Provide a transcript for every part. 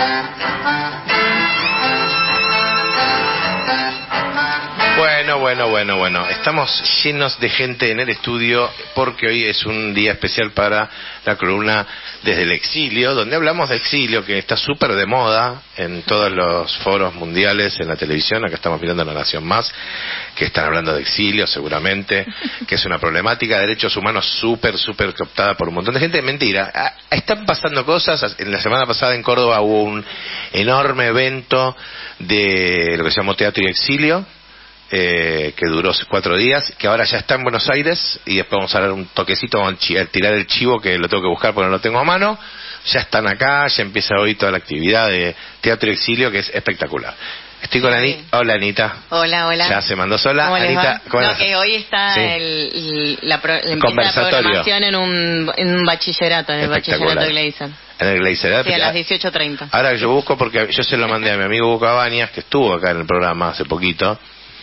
Bueno. Estamos llenos de gente en el estudio porque hoy es un día especial para la columna Desde el Exilio, donde hablamos de exilio, que está súper de moda en todos los foros mundiales, en la televisión. Acá estamos mirando La Nación Más, que están hablando de exilio seguramente, que es una problemática de derechos humanos súper cooptada por un montón de gente. Mentira, están pasando cosas. En la semana pasada en Córdoba hubo un enorme evento de lo que se llamó Teatro y Exilio, que duró 4 días, que ahora ya está en Buenos Aires, y después vamos a dar un toquecito, vamos a tirar el chivo, que lo tengo que buscar porque no lo tengo a mano. Ya están acá, ya empieza hoy toda la actividad de Teatro y Exilio, que es espectacular. Estoy con Anita. Hola, Anita. Hola. Ya se mandó sola. Anita, no, que hoy está la programación en un bachillerato, en el bachillerato de Gleiser. En el Gleiser. Sí, a las 18:30. Ahora yo busco, porque yo se lo mandé a mi amigo Hugo Cabañas, que estuvo acá en el programa hace poquito,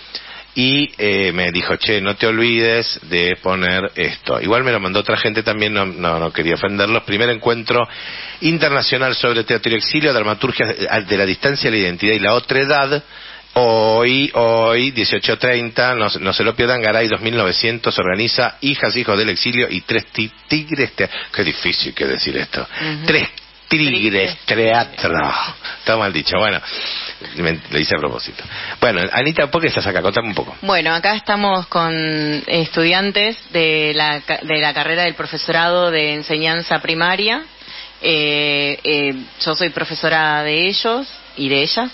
y me dijo, che, no te olvides de poner esto. Igual me lo mandó otra gente también, no quería ofenderlos. Primer encuentro internacional sobre teatro y exilio, dramaturgia de la distancia, la identidad y la otredad. Hoy 18:30, no se lo pierdan. Garay 2900 organiza Hijos del Exilio y 3 tigres. Qué difícil que decir esto. 3 tigres teatro. Está mal dicho. Bueno, lo hice a propósito. Bueno, Anita, ¿por qué estás acá? Contame un poco. Bueno, acá estamos con estudiantes de la carrera del profesorado de enseñanza primaria. Yo soy profesora de ellos y de ellas,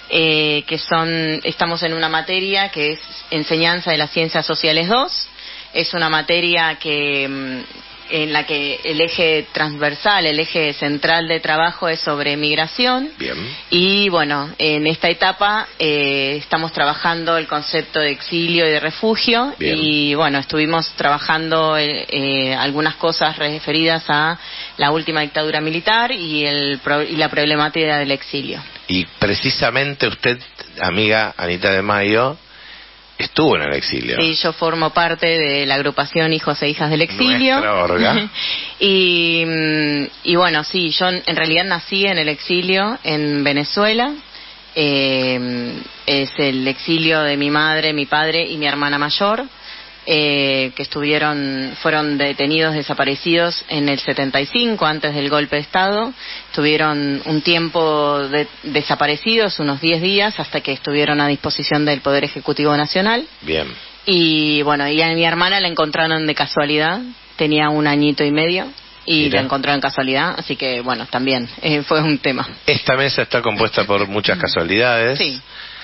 estamos en una materia que es Enseñanza de las Ciencias Sociales 2. Es una materia en la que el eje transversal, el eje central de trabajo es sobre migración. Bien. Y bueno, en esta etapa estamos trabajando el concepto de exilio y de refugio. Bien. Y bueno, estuvimos trabajando algunas cosas referidas a la última dictadura militar y la problemática del exilio. Y precisamente usted, amiga Anita de Mayo, estuvo en el exilio. Sí, yo formo parte de la agrupación Hijos e Hijas del Exilio. Nuestra orga. y bueno, sí, yo en realidad nací en el exilio en Venezuela. Es el exilio de mi madre, mi padre y mi hermana mayor, que fueron detenidos, desaparecidos en el 75, antes del golpe de Estado. Estuvieron un tiempo desaparecidos, unos 10 días, hasta que estuvieron a disposición del Poder Ejecutivo Nacional. Bien. Y bueno, y a mi hermana la encontraron de casualidad, tenía 1 añito y medio. Y Mira. la encontraron casualidad, así que bueno, también fue un tema. Esta mesa está compuesta por muchas casualidades. Sí.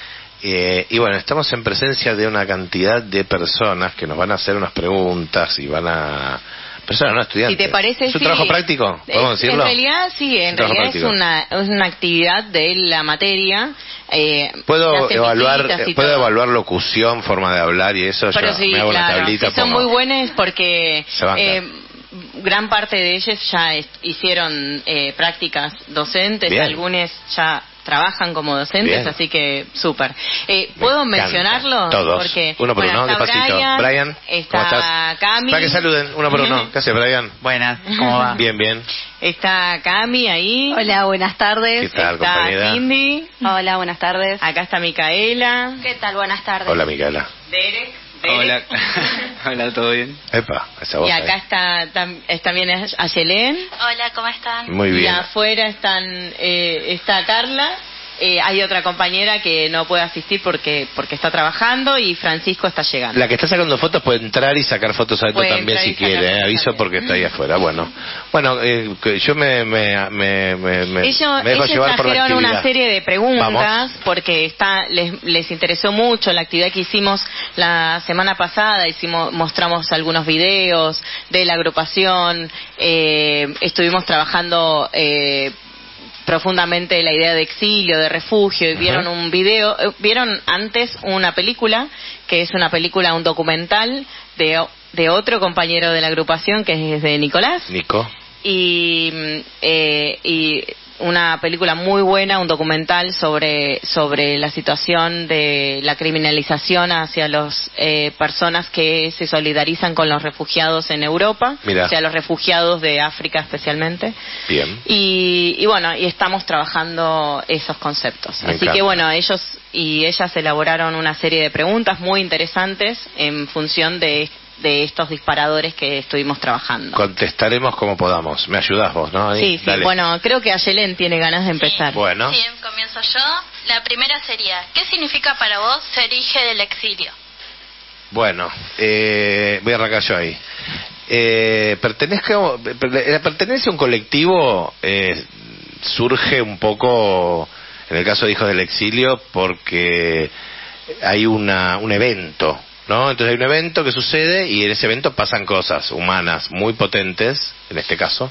Y bueno, estamos en presencia de una cantidad de personas que nos van a hacer unas preguntas y van a... Personas, no estudiantes. Si te parece, ¿Es un sí. trabajo práctico? ¿Podemos decirlo? En realidad, sí, en realidad es una actividad de la materia. ¿Puedo evaluar locución, forma de hablar y eso? Pero yo sí, me hago claro, una tablita. sí, son muy buenas porque gran parte de ellos ya hicieron prácticas docentes. Bien. Algunos ya trabajan como docentes, Bien. así que súper. ¿Puedo mencionarlos? Todos. Porque, uno por uno, despacito. Brian, ¿cómo estás? Cami. Para que saluden, uno por uno. ¿Qué haces, Brian? Buenas, ¿cómo va? Bien. Está Cami ahí. Hola, buenas tardes. ¿Qué tal, Está compañera? Cindy. Hola, buenas tardes. Acá está Micaela. ¿Qué tal? Buenas tardes. Hola, Micaela. Derek. Hola, hola, ¿todo bien? Epa, esa voz Y acá ahí. está también Ayelén. Hola, ¿cómo están? Muy Y bien. afuera está Carla. Hay otra compañera que no puede asistir porque está trabajando, y Francisco está llegando. La que está sacando fotos puede entrar y sacar fotos a esto Puede también entrar si y sacar quiere. fotos Aviso también. porque está ahí afuera. Bueno, que yo me dejo Ellos llevar por la trajeron actividad. una serie de preguntas. Vamos. Porque les interesó mucho la actividad que hicimos la semana pasada. Mostramos algunos videos de la agrupación. Estuvimos trabajando profundamente la idea de exilio, de refugio, y vieron un video, vieron antes una película, que es un documental de otro compañero de la agrupación, que es de Nicolás. Nico. Y una película muy buena, un documental sobre la situación de la criminalización hacia las personas que se solidarizan con los refugiados en Europa, Mirá. o sea, los refugiados de África especialmente. Bien. Y bueno, y estamos trabajando esos conceptos. Me Así encanta. que bueno, ellos y ellas elaboraron una serie de preguntas muy interesantes en función de estos disparadores que estuvimos trabajando. Contestaremos como podamos. Me ayudás vos, ¿no? Ahí, Sí, sí. dale. Bueno, creo que Ayelen tiene ganas de empezar. Bueno. Sí, comienzo yo. La primera sería, ¿qué significa para vos ser hija del exilio? Bueno, voy a arrancar yo ahí. La pertenencia a un colectivo surge un poco, en el caso de Hijos del Exilio, porque hay un evento, ¿no? Entonces hay un evento que sucede y en ese evento pasan cosas humanas muy potentes, en este caso,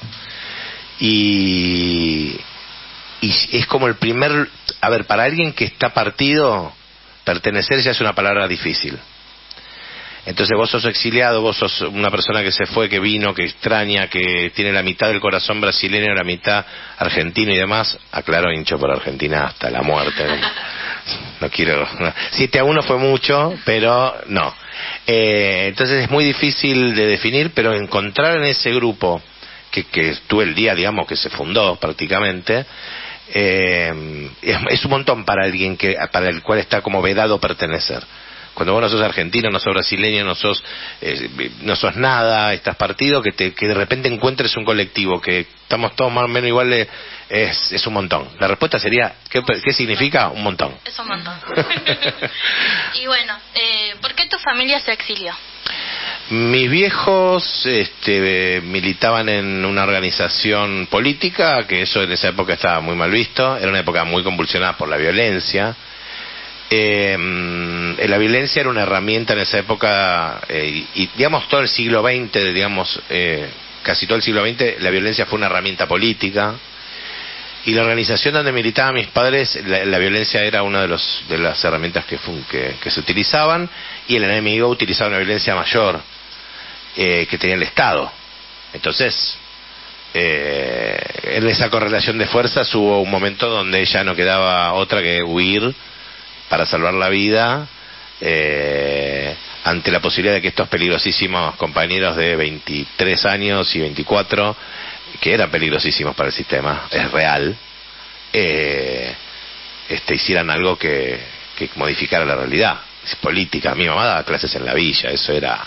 y es como el primer... A ver, para alguien que está partido, pertenecer ya es una palabra difícil. Entonces vos sos exiliado, vos sos una persona que se fue, que vino, que extraña, que tiene la mitad del corazón brasileño, la mitad argentino y demás. Aclaro, hincho por Argentina hasta la muerte. No quiero... 7-1 fue mucho, pero no. Entonces es muy difícil de definir, pero encontrar en ese grupo que estuve el día, digamos, que se fundó prácticamente, es un montón para alguien para el cual está como vedado pertenecer. Cuando vos no sos argentino, no sos brasileño, no sos nada, estás partido, que de repente encuentres un colectivo que estamos todos más o menos iguales, es un montón. La respuesta sería, ¿qué significa? Un montón. Es un montón. Y bueno, ¿por qué tu familia se exilió? Mis viejos militaban en una organización política, que eso en esa época estaba muy mal visto, era una época muy convulsionada por la violencia. La violencia era una herramienta en esa época, y digamos todo el siglo XX, digamos casi todo el siglo XX, la violencia fue una herramienta política, y la organización donde militaban mis padres, la violencia era una de las herramientas que se utilizaban, y el enemigo utilizaba una violencia mayor que tenía el Estado. Entonces en esa correlación de fuerzas hubo un momento donde ya no quedaba otra que huir para salvar la vida, ante la posibilidad de que estos peligrosísimos compañeros de 23 años y 24, que eran peligrosísimos para el sistema, es real, hicieran algo que modificara la realidad. Es política. Mi mamá daba clases en la villa, eso era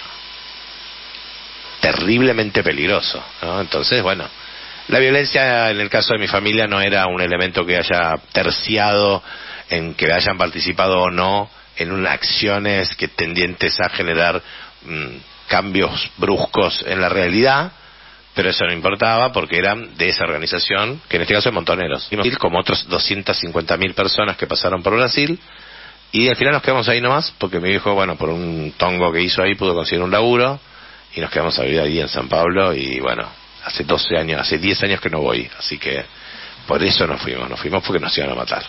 terriblemente peligroso, ¿no? Entonces, bueno, la violencia en el caso de mi familia no era un elemento que haya terciado en que hayan participado o no en unas acciones que tendientes a generar cambios bruscos en la realidad, pero eso no importaba porque eran de esa organización, que en este caso es Montoneros, como otros 250.000 personas que pasaron por Brasil, y al final nos quedamos ahí nomás, porque mi viejo, bueno, por un tongo que hizo ahí pudo conseguir un laburo, y nos quedamos a vivir ahí en San Pablo, y bueno, hace 10 años que no voy, así que por eso nos fuimos porque nos iban a matar.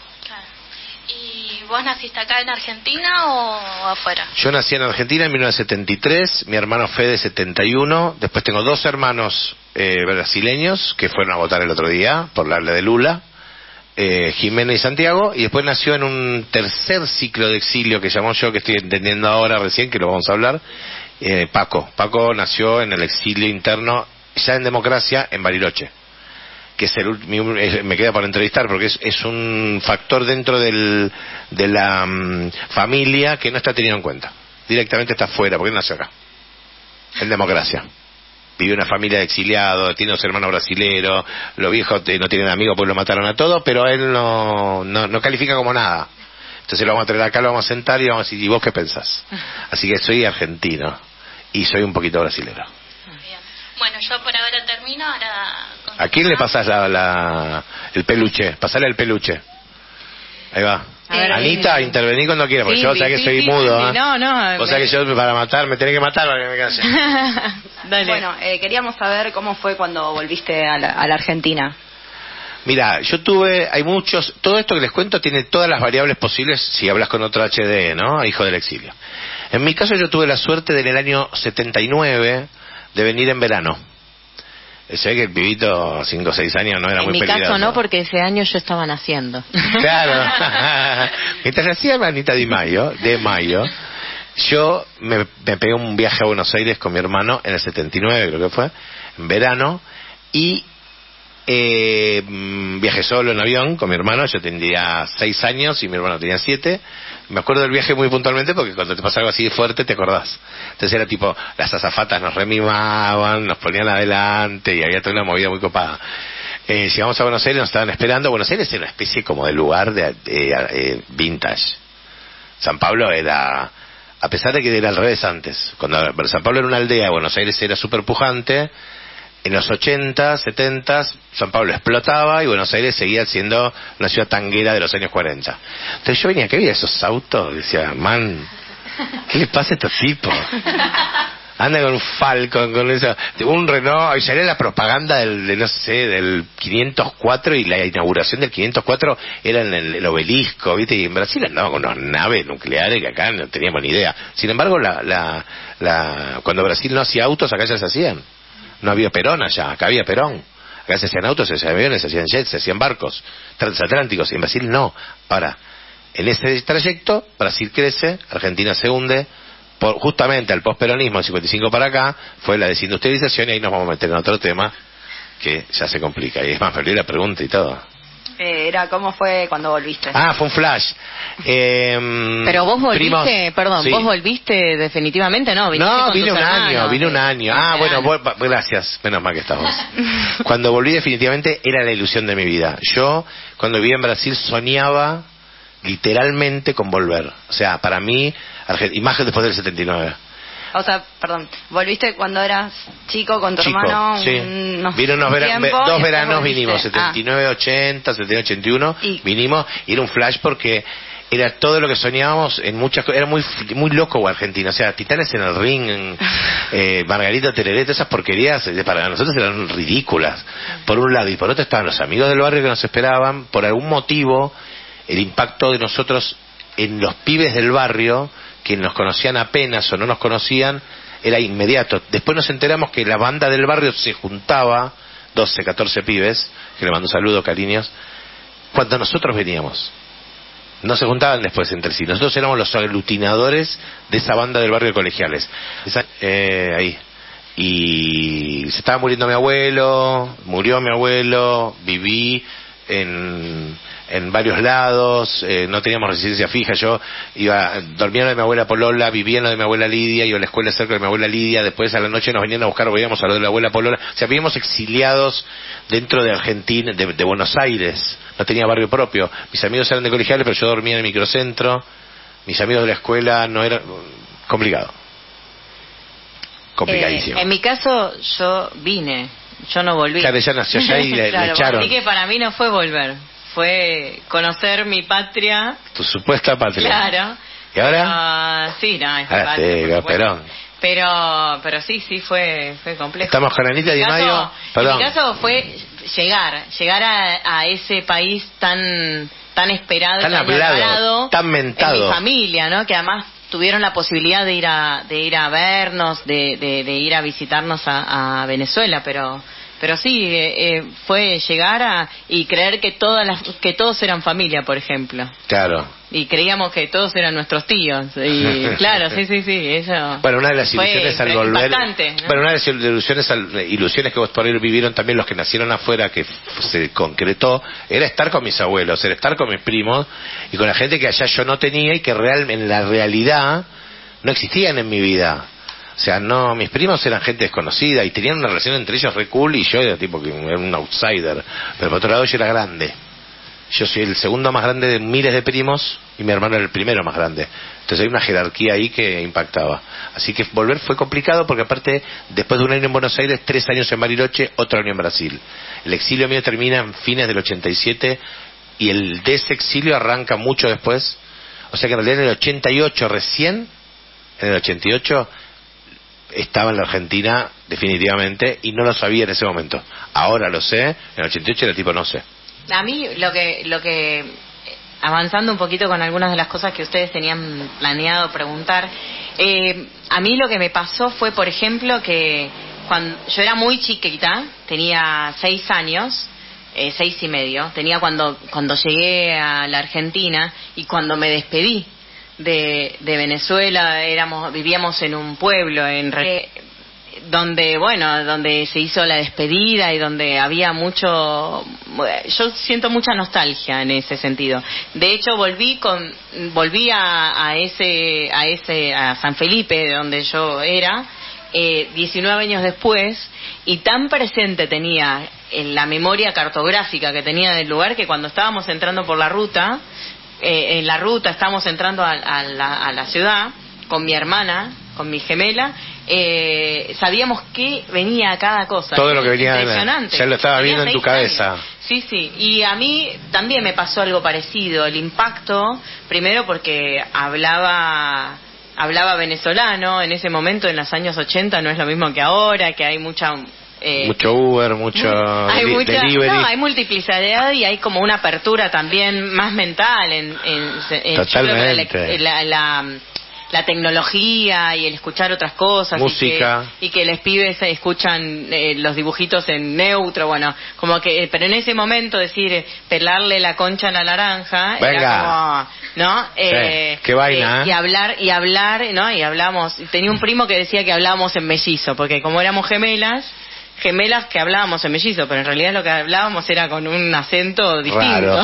¿Vos naciste acá en Argentina o afuera? Yo nací en Argentina en 1973, mi hermano Fede 71, después tengo 2 hermanos brasileños que fueron a votar el otro día por la de Lula, Jimena y Santiago, y después nació en un tercer ciclo de exilio que llamo yo, que estoy entendiendo ahora recién, que lo vamos a hablar, Paco nació en el exilio interno, ya en democracia, en Bariloche, que es me queda por entrevistar porque es un factor dentro de la familia que no está tenido en cuenta. Directamente está fuera, porque él nació acá, en democracia. Vive una familia de exiliados, tiene 2 hermanos brasileros, los viejos no tienen amigos porque lo mataron a todos, pero él no califica como nada. Entonces lo vamos a traer acá, lo vamos a sentar y vamos a decir, ¿y vos qué pensás? Así que soy argentino y soy un poquito brasilero. Bueno, yo por ahora termino, ¿A quién le pasás el peluche? Pasale el peluche. Ahí va. Anita, intervení cuando quieras, porque yo sé que soy mudo. No. O sea que yo para matar, me tenés que matar para que me calle. Dale. Bueno, queríamos saber cómo fue cuando volviste a la Argentina. Mira, todo esto que les cuento tiene todas las variables posibles si hablas con otro HD, ¿no? Hijo del exilio. En mi caso yo tuve la suerte de en el año 79 de venir en verano. Se ve que el pibito, 5 o 6 años, no era muy peligroso. En mi caso no, porque ese año yo estaba naciendo. Claro. Mientras hacía Manita de Mayo, yo me pegué un viaje a Buenos Aires con mi hermano en el 79, creo que fue, en verano, y viajé solo en avión con mi hermano. Yo tendría 6 años y mi hermano tenía 7. Me acuerdo del viaje muy puntualmente porque cuando te pasa algo así de fuerte te acordás. Entonces era tipo, las azafatas nos remimaban, nos ponían adelante y había toda una movida muy copada. Llegamos a Buenos Aires, nos estaban esperando. Buenos Aires era una especie como de lugar de vintage. San Pablo era, a pesar de que era al revés antes, cuando San Pablo era una aldea, Buenos Aires era súper pujante. En los 80, 70, San Pablo explotaba y Buenos Aires seguía siendo una ciudad tanguera de los años 40. Entonces yo venía, ¿qué veía esos autos? Decía, man, ¿qué les pasa a estos tipos? Anda con un Falcon, con eso, un Renault, y salía la propaganda del 504 y la inauguración del 504 era en el obelisco, ¿viste? Y en Brasil andaban con unas naves nucleares que acá no teníamos ni idea. Sin embargo, cuando Brasil no hacía autos, acá ya se hacían. No había Perón allá, acá había Perón. Acá se hacían autos, se hacían aviones, se hacían jets, se hacían barcos transatlánticos. Y en Brasil no. Ahora, en ese trayecto, Brasil crece, Argentina se hunde. Justamente al posperonismo, el 55 para acá, fue la desindustrialización y ahí nos vamos a meter en otro tema que ya se complica. Y es más, me olvidé la pregunta y todo. Era cómo fue cuando volviste. Fue un flash. Pero vos volviste, sí. Vos volviste definitivamente, ¿no? No, vine un año. Bueno, gracias, menos mal que estás vos. Cuando volví definitivamente era la ilusión de mi vida. Yo, cuando vivía en Brasil, soñaba literalmente con volver. O sea, para mí, imagen después del 79. O sea, perdón, volviste cuando eras chico con tu hermano. Sí. Vino dos veranos vinimos, 79, 80, 79, 81, vinimos, y era un flash porque era todo lo que soñábamos en muchas cosas. Era muy loco Argentina, o sea, Titanes en el ring, Margarita Tereré, todas esas porquerías para nosotros eran ridículas, por un lado, y por otro estaban los amigos del barrio que nos esperaban. Por algún motivo el impacto de nosotros en los pibes del barrio, que nos conocían apenas o no nos conocían, era inmediato. Después nos enteramos que la banda del barrio se juntaba, 12, 14 pibes, que le mando un saludo, cariños, cuando nosotros veníamos. No se juntaban después entre sí. Nosotros éramos los aglutinadores de esa banda del barrio de Colegiales. Ahí. Y se estaba muriendo mi abuelo, murió mi abuelo, viví en varios lados, no teníamos residencia fija. Yo dormía en lo de mi abuela Polola, vivía en lo de mi abuela Lidia, iba a la escuela cerca de mi abuela Lidia, después a la noche nos venían a buscar, veíamos a lo de la abuela Polola. O sea, vivíamos exiliados dentro de Argentina, de Buenos Aires. No tenía barrio propio. Mis amigos eran de Colegiales, pero yo dormía en el microcentro. Mis amigos de la escuela no eran... Complicado. Complicadísimo. En mi caso, yo vine. Yo no volví. Claro, ella nació allá y le echaron. Así que para mí no fue volver. Fue conocer mi patria. Tu supuesta patria. Claro. ¿Y ahora? Sí, no, es ahora patria, Perón. Pero sí, fue complejo. Estamos con Anita Di Maio. Perdón. En mi caso fue llegar a ese país tan esperado, tan hablado, tan mentado. En mi familia, ¿no? Que además tuvieron la posibilidad de ir a vernos, de ir a visitarnos a Venezuela, pero sí, fue llegar y creer que todos eran familia, por ejemplo. Claro. Y creíamos que todos eran nuestros tíos. Y claro, sí, eso. Bueno, una de las ilusiones al volver. ¿No? Bueno, una de las ilusiones que vos por ahí vivieron también los que nacieron afuera, que se concretó, era estar con mis abuelos, era estar con mis primos y con la gente que allá yo no tenía y que en la realidad no existían en mi vida. O sea, no, mis primos eran gente desconocida y tenían una relación entre ellos re cool y yo era tipo que era un outsider. Pero por otro lado yo era grande. Yo soy el segundo más grande de miles de primos y mi hermano era el primero más grande. Entonces hay una jerarquía ahí que impactaba. Así que volver fue complicado porque aparte, después de un año en Buenos Aires, 3 años en Bariloche, otro año en Brasil. El exilio mío termina en fines del 87 y el desexilio arranca mucho después. O sea que en realidad en el 88 recién, en el 88... estaba en la Argentina definitivamente y no lo sabía en ese momento. Ahora lo sé, en el 88 era tipo no sé. A mí lo que avanzando un poquito con algunas de las cosas que ustedes tenían planeado preguntar, a mí lo que me pasó fue, por ejemplo, que cuando yo era muy chiquita, tenía 6 años, 6 y medio, tenía cuando llegué a la Argentina y cuando me despedí de Venezuela, vivíamos en un pueblo donde se hizo la despedida y donde había yo siento mucha nostalgia en ese sentido. De hecho volví a San Felipe, de donde yo era, 19 años después, y tan presente tenía en la memoria cartográfica que tenía del lugar, que cuando estábamos entrando por la ruta, estábamos entrando a la ciudad con mi hermana, con mi gemela, sabíamos que venía cada cosa. Todo lo que venía, impresionante. ya lo estaba viendo en tu 6 cabeza. años. Sí, y a mí también me pasó algo parecido. El impacto, primero porque hablaba venezolano. En ese momento, en los años 80, no es lo mismo que ahora, que hay mucho Uber, mucho delivery. No, hay multiplicidad y hay como una apertura también más mental Totalmente. yo creo que la tecnología y el escuchar otras cosas, música, y que los pibes escuchan los dibujitos en neutro, bueno, como que, pero en ese momento decir pelarle la concha a la naranja, venga, era como, ¿no? Qué vaina, y hablar, ¿no? Y hablamos, tenía un primo que decía que hablábamos en mellizo, porque como éramos gemelas que hablábamos en mellizo, pero en realidad lo que hablábamos era con un acento distinto.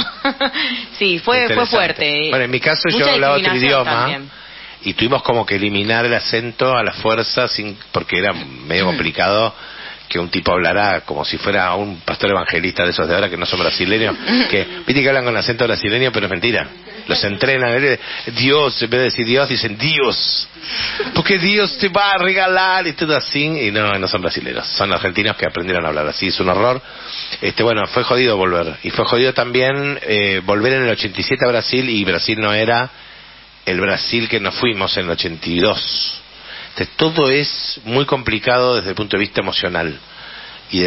Sí, fue fuerte. Bueno, en mi caso yo hablaba otro idioma también. Y tuvimos como que eliminar el acento a la fuerza, porque era medio complicado que un tipo hablara como si fuera un pastor evangelista de esos de ahora que no son brasileños, que viste que hablan con acento brasileño, pero es mentira. Los entrenan, Dios, en vez de decir Dios, dicen Dios, porque Dios te va a regalar y todo así, y no son brasileños, son argentinos que aprendieron a hablar así, es un horror. Bueno, fue jodido volver, y fue jodido también volver en el 87 a Brasil, y Brasil no era el Brasil que nos fuimos en el 82. Entonces, todo es muy complicado desde el punto de vista emocional y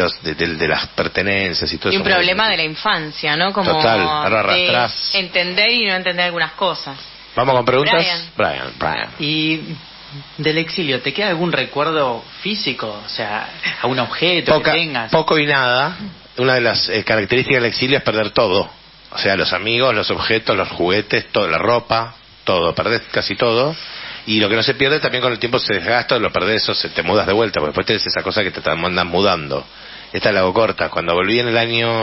de las pertenencias y todo y eso. Un problema de la infancia, ¿no? Como total, ahora arrastrás. Entender y no entender algunas cosas. Vamos con preguntas. Brian. Y del exilio, ¿te queda algún recuerdo físico? O sea, algún objeto que tengas. Poco y nada. Una de las características del exilio es perder todo. O sea, los amigos, los objetos, los juguetes, toda la ropa, todo, perdés casi todo, y lo que no se pierde también con el tiempo se desgasta, lo perdés o te mudas de vuelta, porque después tenés esa cosa que te andan mudando. Esta la hago corta. Cuando volví en el año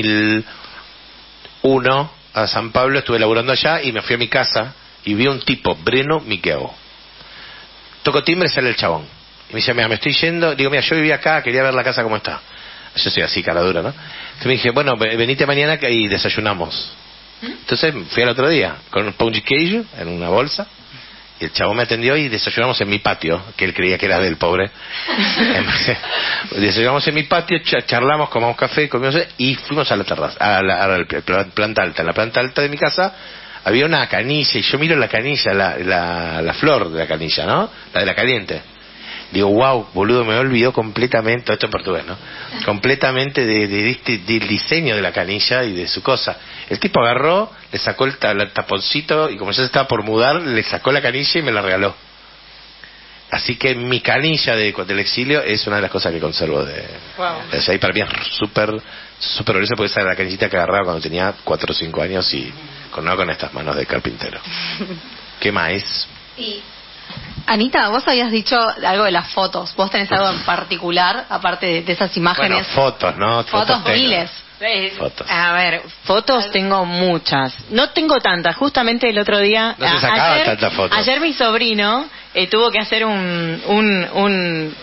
2001 a San Pablo, estuve laburando allá y me fui a mi casa y vi un tipo, Breno Miquel. Toco timbre y sale el chabón. Y me dice, mira, me estoy yendo. Digo, mira, yo vivía acá, quería ver la casa cómo está. Yo soy así, cara dura, ¿no? Entonces me dije, bueno, venite mañana y desayunamos. Entonces fui al otro día con un pound cake en una bolsa y el chavo me atendió y desayunamos en mi patio, que él creía que era del pobre. Desayunamos en mi patio, charlamos, comamos café, comimos y fuimos a la terraza, a la planta alta. En la planta alta de mi casa había una canilla y yo miro la canilla, la flor de la canilla, ¿no? La de la caliente. Digo, wow, boludo, me olvidó completamente, esto en portugués, ¿no? Completamente del diseño de la canilla y de su cosa. El tipo agarró, le sacó el taponcito y como ya se estaba por mudar, le sacó la canilla y me la regaló. Así que mi canilla del exilio es una de las cosas que conservo o sea, y para mí es súper orgulloso porque esa era la canillita que agarraba cuando tenía 4 o 5 años y con estas manos de carpintero. ¿Qué más? Anita, vos habías dicho algo de las fotos. ¿Vos tenés algo en particular, aparte de esas imágenes? Bueno, fotos, ¿no? Fotos miles. Fotos. A ver, fotos tengo muchas. No tengo tantas. Justamente el otro día... No te sacaba tantas fotos. Ayer mi sobrino tuvo que hacer un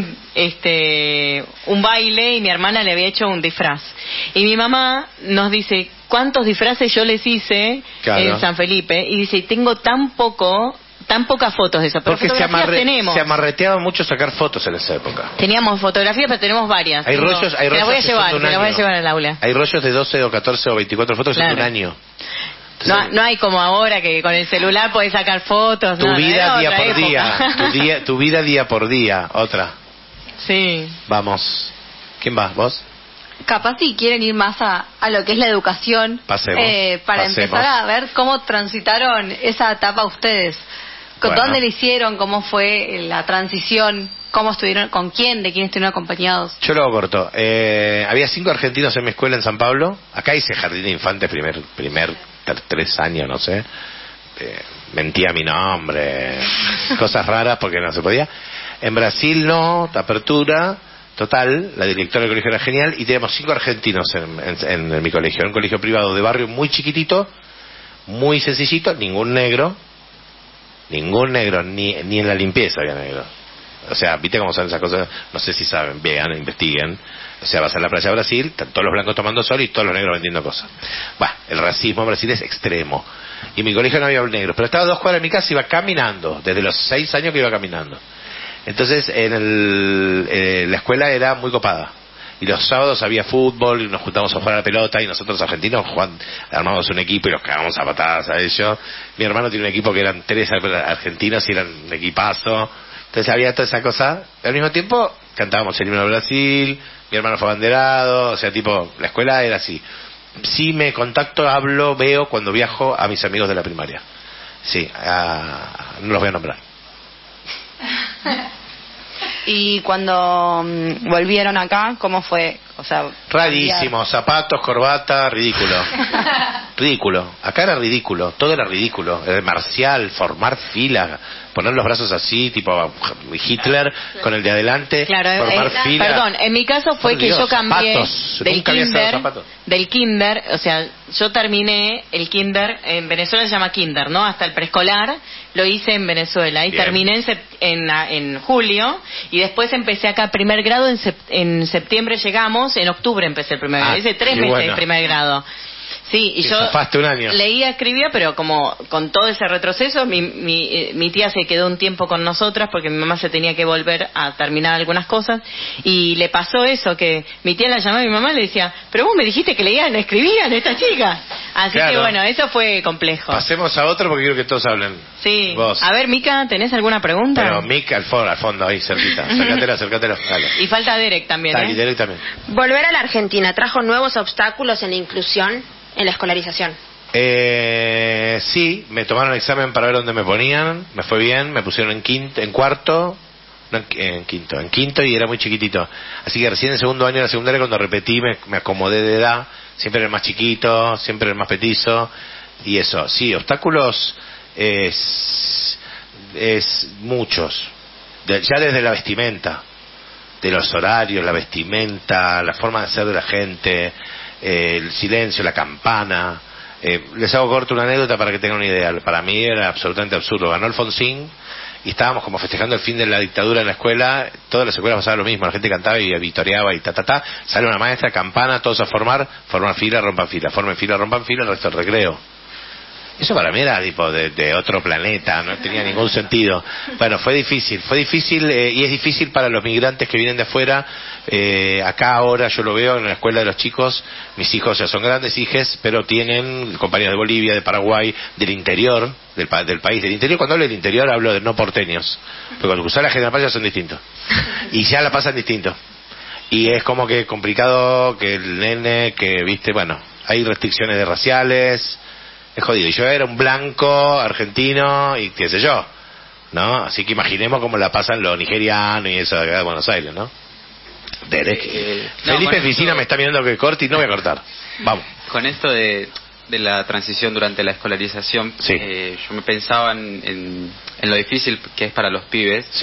baile y mi hermana le había hecho un disfraz. Y mi mamá nos dice, ¿cuántos disfraces yo les hice en San Felipe? Y dice, tengo tan pocas fotos de eso, pero porque tenemos. Se amarreteaba mucho sacar fotos en esa época. Teníamos fotografías, pero tenemos varias. Hay rollos te las voy a llevar al aula. Hay rollos de 12 o 14 o 24 fotos en un año. Entonces, no hay como ahora que con el celular podés sacar fotos. Tu vida día por día. Tu vida día por día. Otra. Sí. Vamos. ¿Quién va? ¿Vos? Capaz si quieren ir más a lo que es la educación. Pasemos. Empezar a ver cómo transitaron esa etapa ustedes. ¿Dónde le hicieron? ¿Cómo fue la transición ¿Cómo estuvieron? ¿Con quién? ¿De quién estuvieron acompañados? Yo lo hago corto. Había 5 argentinos en mi escuela en San Pablo. Acá hice jardín de infantes primer 3 años, no sé. Mentía mi nombre, cosas raras porque no se podía. En Brasil no, apertura total, la directora del colegio era genial y teníamos 5 argentinos en mi colegio. Era un colegio privado de barrio muy chiquitito, muy sencillito, ningún negro, ni en la limpieza había negro. O sea, ¿viste cómo son esas cosas? No sé si saben, vean, investiguen. O sea, vas a la playa de Brasil, están todos los blancos tomando sol y todos los negros vendiendo cosas. Bueno, el racismo en Brasil es extremo. Y en mi colegio no había negros, pero estaba a 2 cuadras de mi casa y iba caminando, desde los 6 años que iba caminando. Entonces, la escuela era muy copada. Y los sábados había fútbol y nos juntamos a jugar a la pelota y nosotros argentinos armamos un equipo y los cagamos a patadas a ellos. Mi hermano tiene un equipo que eran 3 argentinos y eran un equipazo. Entonces había toda esa cosa. Al mismo tiempo cantábamos el himno de Brasil, mi hermano fue abanderado, o sea, tipo, la escuela era así. Sí me contacto, hablo, veo cuando viajo a mis amigos de la primaria. Sí, no los voy a nombrar. Y cuando volvieron acá, ¿cómo fue? O sea, rarísimo, zapatos, corbata, ridículo. Ridículo. Acá era ridículo, todo era ridículo. Marcial, formar fila, poner los brazos así, tipo Hitler con el de adelante, claro, formar fila. Perdón, en mi caso fue que yo cambié zapatos. del kinder, o sea, yo terminé el kinder, en Venezuela se llama kinder, ¿no? Hasta el preescolar lo hice en Venezuela y terminé en julio y después empecé acá primer grado, en septiembre llegamos, en octubre empecé el primer grado, hice 3 meses de primer grado. Sí, y yo un año. leía, escribía, pero como con todo ese retroceso, mi tía se quedó un tiempo con nosotras porque mi mamá se tenía que volver a terminar algunas cosas y le pasó eso, que mi tía la llamaba a mi mamá y le decía, pero vos me dijiste que leían, escribían estas chicas. Así que bueno, eso fue complejo. Pasemos a otro porque quiero que todos hablen. Sí. Vos. A ver, Mica, ¿tenés alguna pregunta? Pero Mica al fondo, ahí cerquita. Acércatelo. Dale. Y falta Derek también, Dale, Derek también. Volver a la Argentina, ¿trajo nuevos obstáculos en la inclusión, en la escolarización? Sí, me tomaron examen para ver dónde me ponían, me fue bien, me pusieron en quinto y era muy chiquitito. Así que recién en segundo año de la secundaria cuando repetí me acomodé de edad, siempre era el más chiquito, siempre era el más petizo y eso. Sí, obstáculos es muchos, ya desde la vestimenta, de los horarios, la vestimenta, la forma de ser de la gente, el silencio, la campana. Les hago corto una anécdota para que tengan una idea. Para mí era absolutamente absurdo. Ganó Alfonsín y estábamos como festejando el fin de la dictadura en la escuela. Todas las escuelas pasaban lo mismo, la gente cantaba y vitoreaba y sale una maestra, campana, todos a forman fila, rompan fila, formen fila, rompan fila, el resto del recreo. Eso para mí era tipo de otro planeta, no tenía ningún sentido. Bueno, fue difícil y es difícil para los migrantes que vienen de afuera. Acá ahora yo lo veo en la escuela de los chicos, mis hijos ya son grandes hijes, pero tienen compañeros de Bolivia, de Paraguay, del interior, del país del interior. Cuando hablo del interior hablo de no porteños, porque cuando cruzan la General Paz ya son distintos. Y ya la pasan distinto. Y es como que complicado que el nene, que viste, bueno, hay restricciones de raciales. Es jodido. Y yo era un blanco argentino y qué sé yo, ¿no? Así que imaginemos cómo la pasan los nigerianos y eso de acá de Buenos Aires, ¿no? Derek. Felipe Piscina me está mirando que corte y no voy a cortar. Vamos. Con esto de la transición durante la escolarización, sí. Yo me pensaba en lo difícil que es para los pibes. Sí.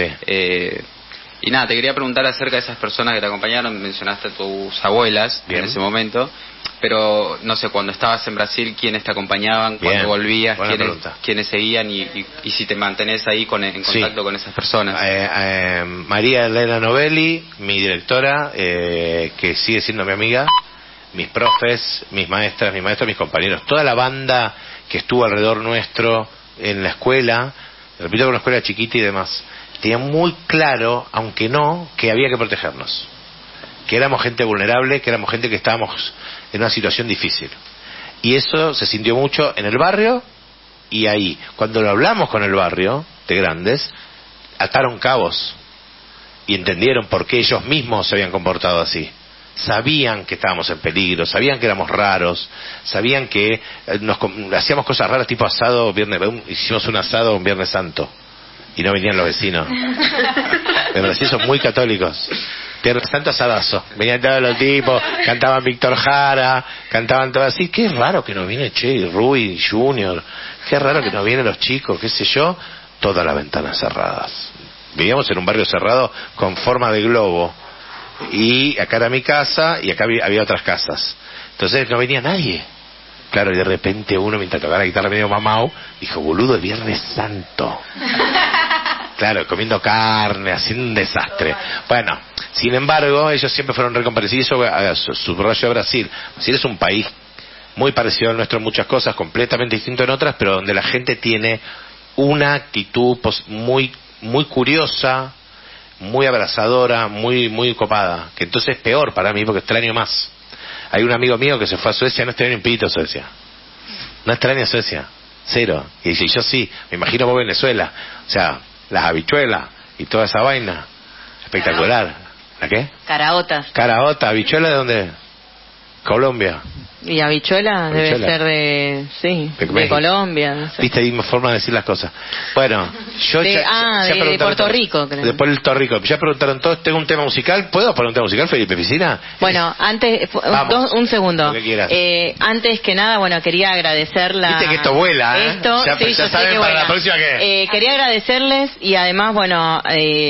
Y nada, te quería preguntar acerca de esas personas que te acompañaron. Mencionaste a tus abuelas en ese momento. Pero, no sé, cuando estabas en Brasil, ¿quiénes te acompañaban? Cuando volvías, ¿quiénes seguían? Y si te mantenés ahí en contacto con esas personas. María Elena Novelli, mi directora, que sigue siendo mi amiga, mis profes, mis maestras, mis maestros, mis compañeros, toda la banda que estuvo alrededor nuestro en la escuela, repito, que una escuela chiquita y demás, tenía muy claro, aunque no, que había que protegernos. Que éramos gente vulnerable, que éramos gente que estábamos en una situación difícil. Y eso se sintió mucho en el barrio y ahí. Cuando lo hablamos con el barrio, de grandes, ataron cabos y entendieron por qué ellos mismos se habían comportado así. Sabían que estábamos en peligro, sabían que éramos raros, sabían que hacíamos cosas raras tipo asado, hicimos un asado un Viernes Santo. Y no venían los vecinos. En Brasil son muy católicos. Tierra Santa, asadazo. Venían todos los tipos, cantaban Víctor Jara, cantaban todo así. Qué raro que no viene Che, Rui, Junior. Qué raro que no vienen los chicos, qué sé yo. Todas las ventanas cerradas. Vivíamos en un barrio cerrado con forma de globo. Y acá era mi casa y acá había otras casas. Entonces no venía nadie. Claro, y de repente uno, mientras tocaba la guitarra medio mamau, dijo, boludo, el Viernes Santo. Claro, comiendo carne, haciendo un desastre. Bueno, sin embargo, ellos siempre fueron recomparecidos. Subrayo a Brasil. Brasil es un país muy parecido al nuestro en muchas cosas, completamente distinto en otras, pero donde la gente tiene una actitud muy, muy curiosa, muy abrazadora, muy copada, que entonces es peor para mí porque extraño más. Hay un amigo mío que se fue a Suecia, no extraña un pito Suecia. No extraña Suecia, cero. Y dice, yo sí, me imagino vos Venezuela, o sea, las habichuelas y toda esa vaina, espectacular. ¿La qué? Caraotas. Caraota, habichuela de dónde? Colombia. Y habichuela debe ser de Colombia. No sé. Viste, hay una forma de decir las cosas. Bueno, yo de Puerto Rico, creo. De Puerto Rico. Ya preguntaron todos, tengo un tema musical. ¿Puedo poner un tema musical, Felipe Piscina? Bueno, antes, un segundo. Lo que quieras. Antes que nada, bueno, quería agradecer Viste que esto vuela, ¿eh? Ya saben para la próxima qué. Quería agradecerles y además, bueno,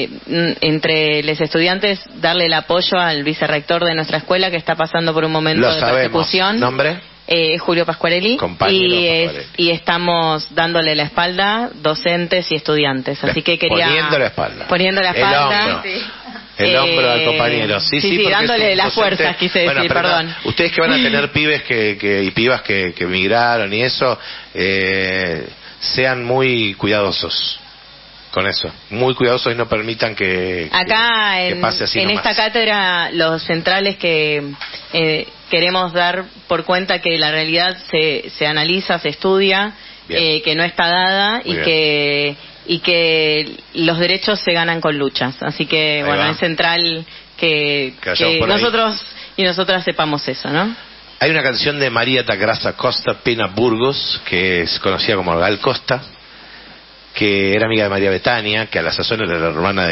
entre los estudiantes, darle el apoyo al vicerrector de nuestra escuela que está pasando por un momento de persecución. ¿Nombre? Julio Pascuarelli. Y estamos dándole la espalda docentes y estudiantes. Así que quería... Poniendo la espalda. El hombro al compañero. Sí, dándole las fuerzas, quise decir, perdón. Ustedes que van a tener pibes y pibas que migraron y eso, sean muy cuidadosos con eso, muy cuidadosos y no permitan que pase así en nomás. Esta cátedra los centrales que queremos dar por cuenta que la realidad se analiza, se estudia, que no está dada y que los derechos se ganan con luchas. Así que es central que nosotros y nosotras sepamos eso, ¿no? Hay una canción de María Tagrasa Costa Pena Burgos, que es conocida como Gal Costa, que era amiga de María Betania, que a la sazón era la hermana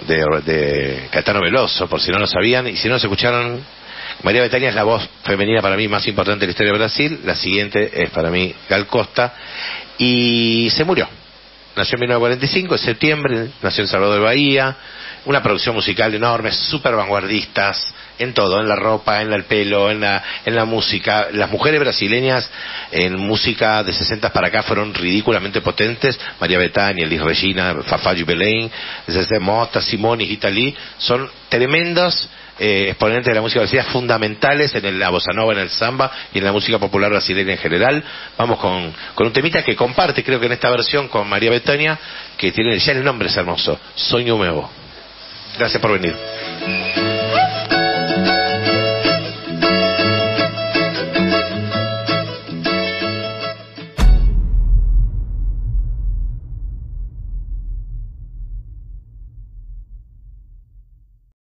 de Caetano Veloso, por si no lo sabían, y si no se escucharon, María Betania es la voz femenina para mí más importante de la historia de Brasil, la siguiente es para mí Gal Costa, y se murió. Nació en 1945, en septiembre, nació en Salvador de Bahía, una producción musical enorme, súper vanguardistas, en todo, en la ropa, en el pelo, en la música. Las mujeres brasileñas en música de 60 para acá fueron ridículamente potentes. María Bethânia, Elis Regina, Fafá de Belén, Zezé Mota, Simone y Rita Lee, son tremendos exponentes de la música brasileña, fundamentales en la bossa nova, en el samba y en la música popular brasileña en general. Vamos con un temita que comparte, creo que en esta versión, con María Bethânia, que tiene ya el nombre es hermoso, Sonho Meu. Gracias por venir.